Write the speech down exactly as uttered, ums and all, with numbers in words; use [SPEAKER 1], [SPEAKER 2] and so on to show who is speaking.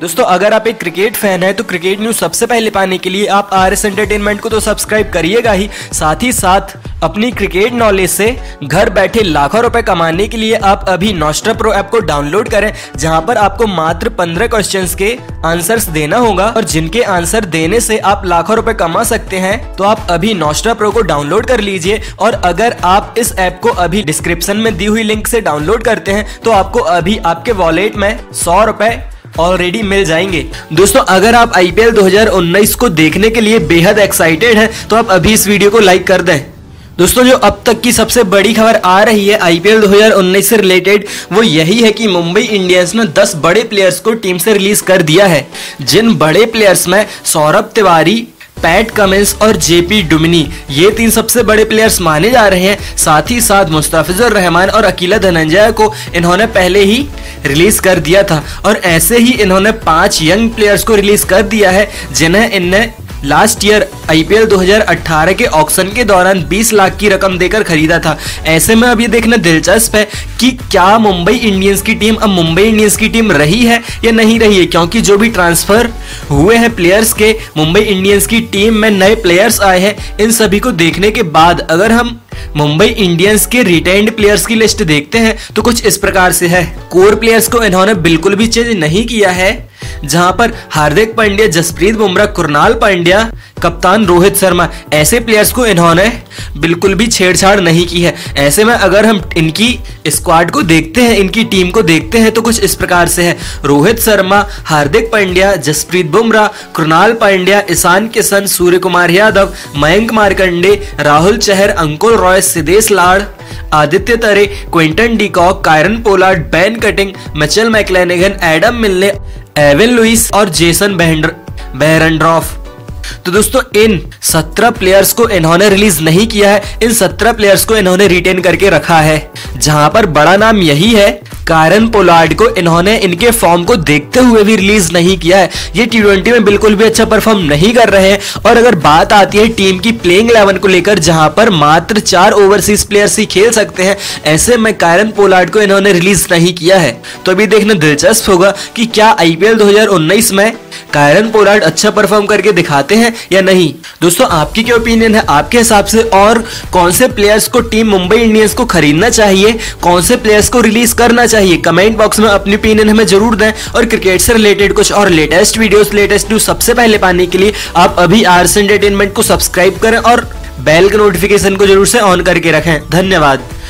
[SPEAKER 1] दोस्तों अगर आप एक क्रिकेट फैन हैं तो क्रिकेट न्यूज सबसे पहले पाने के लिए आप आर एस एंटरटेनमेंट को तो सब्सक्राइब करिएगा ही, साथ ही साथ अपनी क्रिकेट नॉलेज से घर बैठे लाखों रुपए कमाने के लिए आप अभी नोस्ट्रा प्रो ऐप को डाउनलोड करें, जहां पर आपको मात्र पंद्रह क्वेश्चंस के आंसर्स देना होगा और जिनके आंसर देने से आप लाखों रुपए कमा सकते हैं। तो आप अभी नोस्ट्रा प्रो को डाउनलोड कर लीजिए और अगर आप इस ऐप को अभी डिस्क्रिप्शन में दी हुई लिंक से डाउनलोड करते हैं तो आपको अभी आपके वॉलेट में सौ रुपए ऑलरेडी मिल जाएंगे। दोस्तों अगर आप आई पी एल दो हज़ार उन्नीस को देखने के लिए बेहद एक्साइटेड हैं तो आप अभी इस वीडियो को लाइक कर दें। दोस्तों जो अब तक की सबसे बड़ी खबर आ रही है आई पी एल दो हज़ार उन्नीस से रिलेटेड वो यही है कि मुंबई इंडियंस ने दस बड़े प्लेयर्स को टीम से रिलीज कर दिया है, जिन बड़े प्लेयर्स में सौरभ तिवारी, पैट कमिंस और जेपी डुमिनी ये तीन सबसे बड़े प्लेयर्स माने जा रहे हैं। साथ ही साथ मुस्तफिजुर रहमान और अकीला धनंजय को इन्होंने पहले ही रिलीज कर दिया था और ऐसे ही इन्होंने पांच यंग प्लेयर्स को रिलीज कर दिया है, जिन्हें इनने last year I P L दो हज़ार अठारह के ऑक्शन के दौरान बीस लाख की रकम देकर खरीदा था। ऐसे में अब ये देखना दिलचस्प है कि क्या मुंबई इंडियंस की टीम अब मुंबई इंडियंस की टीम रही है या नहीं रही है, क्योंकि जो भी ट्रांसफर हुए हैं प्लेयर्स के मुंबई इंडियंस की टीम में नए प्लेयर्स आए हैं, इन सभी को देखने के बाद अगर हम मुंबई इंडियंस के रिटेन्ड प्लेयर्स की लिस्ट देखते हैं तो कुछ इस प्रकार से है। कोर प्लेयर्स को इन्होंने बिल्कुल भी चेंज नहीं किया है, जहां पर हार्दिक पांड्या, जसप्रीत बुमराह, कुरनाल पांड्या, कप्तान रोहित शर्मा ऐसे प्लेयर्स को इन्होंने बिल्कुल भी छेड़छाड़ नहीं की है। ऐसे में अगर हम इनकी स्क्वाड को देखते हैं, इनकी टीम को देखते हैं तो कुछ इस प्रकार से है। रोहित शर्मा, हार्दिक पांड्या, जसप्रीत बुमराह, कुरनाल पांड्या, ईशान किशन, सूर्य कुमार यादव, मयंक मार्कंडे, राहुल चहर, अंकुर Roy, Siddhesh Lad, Aditya Tare, Quinton de Kock, Kieron Pollard, Ben Cutting, Mitchell McClenaghan, Adam Milne, Evin Lewis और जेसन बेहरनड्रॉफ। तो दोस्तों इन सत्रह प्लेयर्स को इन्होंने रिलीज नहीं किया है, इन सत्रह प्लेयर्स को इन्होंने रिटेन करके रखा है, जहां पर बड़ा नाम यही है कायरन पोलार्ड को इन्होंने इनके फॉर्म को देखते हुए भी रिलीज नहीं किया है। ये टी ट्वेंटी में बिल्कुल भी अच्छा परफॉर्म नहीं कर रहे हैं। और अगर बात आती है टीम की प्लेइंग इलेवन को लेकर, जहां पर मात्र चार ओवरसीज प्लेयर्स ही खेल सकते हैं, ऐसे में कायरन पोलार्ड को इन्होंने रिलीज नहीं किया है। तो अभी देखना दिलचस्प होगा कि क्या आई पी एल दो हज़ार उन्नीस में कायरन पोलार्ड अच्छा परफॉर्म करके दिखाते हैं या नहीं। दोस्तों आपकी क्या ओपिनियन है, आपके हिसाब से और कौन से प्लेयर्स को टीम मुंबई इंडियंस को खरीदना चाहिए, कौन से प्लेयर्स को रिलीज करना चाहिए, कमेंट बॉक्स में अपनी ओपिनियन हमें जरूर दें। और क्रिकेट से रिलेटेड कुछ और लेटेस्ट वीडियोस, लेटेस्ट न्यूज सबसे पहले पाने के लिए आप अभी आर एस एंटरटेनमेंट को सब्सक्राइब करें और बेल के नोटिफिकेशन को जरूर से ऑन करके रखें। धन्यवाद।